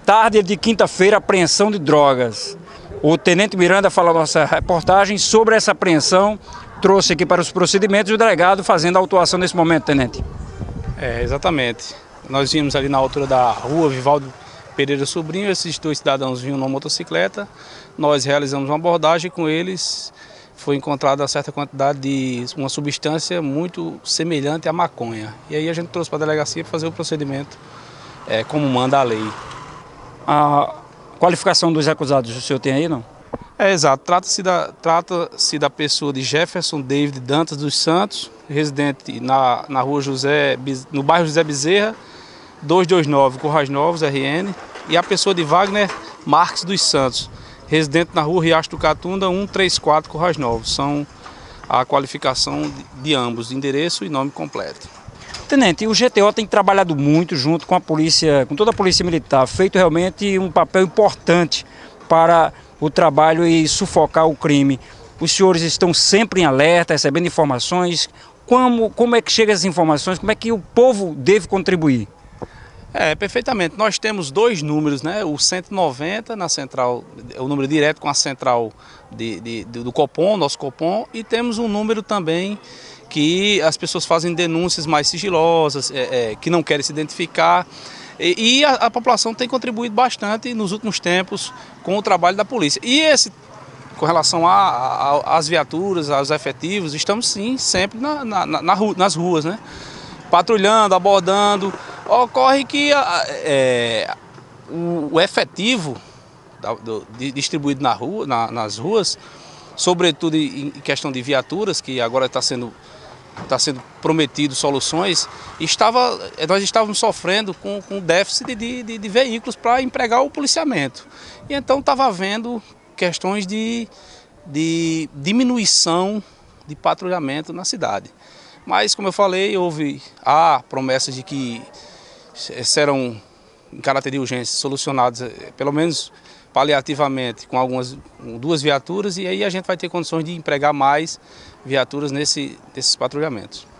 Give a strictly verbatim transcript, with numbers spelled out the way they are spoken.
tarde de quinta-feira, apreensão de drogas. O Tenente Miranda fala na nossa reportagem sobre essa apreensão, trouxe aqui para os procedimentos e o delegado fazendo a autuação nesse momento, Tenente. É, exatamente. Nós vimos ali na altura da rua Vivaldo Pereira Sobrinho, esses dois cidadãos vinham numa motocicleta, nós realizamos uma abordagem com eles, foi encontrada uma certa quantidade de uma substância muito semelhante à maconha. E aí a gente trouxe para a delegacia para fazer o procedimento é, como manda a lei. A qualificação dos acusados, o senhor tem aí, não? É, exato. Trata-se da, trata-se da pessoa de Jefferson David Dantas dos Santos, residente na, na rua José, no bairro José Bezerra, duzentos e vinte e nove, Currais Novos, R N, e a pessoa de Wagner Marques dos Santos, residente na rua Riacho do Catunda, cento e trinta e quatro, Currais Novos. São a qualificação de, de ambos, endereço e nome completo. Tenente, o G T O tem trabalhado muito junto com a polícia, com toda a polícia militar, feito realmente um papel importante para o trabalho e sufocar o crime. Os senhores estão sempre em alerta, recebendo informações. Como, como é que chegam essas informações? Como é que o povo deve contribuir? É, perfeitamente. Nós temos dois números, né? O cento e noventa na central, é o número direto com a central de, de, do Copom, nosso Copom, e temos um número também que as pessoas fazem denúncias mais sigilosas, é, é, que não querem se identificar. E, e a, a população tem contribuído bastante nos últimos tempos com o trabalho da polícia. E esse, com relação às viaturas, aos efetivos, estamos sim sempre na, na, na rua, nas ruas, né? Patrulhando, abordando. Ocorre que é, o, o efetivo da, do, distribuído na rua, na, nas ruas, sobretudo em questão de viaturas, que agora está sendo, tá sendo prometido soluções, estava, nós estávamos sofrendo com, com déficit de, de, de veículos para empregar o policiamento. E então estava havendo questões de, de diminuição de patrulhamento na cidade. Mas, como eu falei, houve há promessas de que serão, em caráter de urgência, solucionados, pelo menos paliativamente, com algumas duas viaturas, e aí a gente vai ter condições de empregar mais viaturas nesse, nesses patrulhamentos.